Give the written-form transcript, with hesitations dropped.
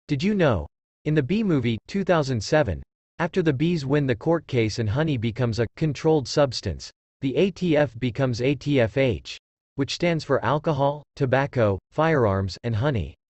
Did you know? In the Bee Movie, 2007, after the bees win the court case and honey becomes a controlled substance, the ATF becomes ATFH, which stands for alcohol, tobacco, firearms, and honey.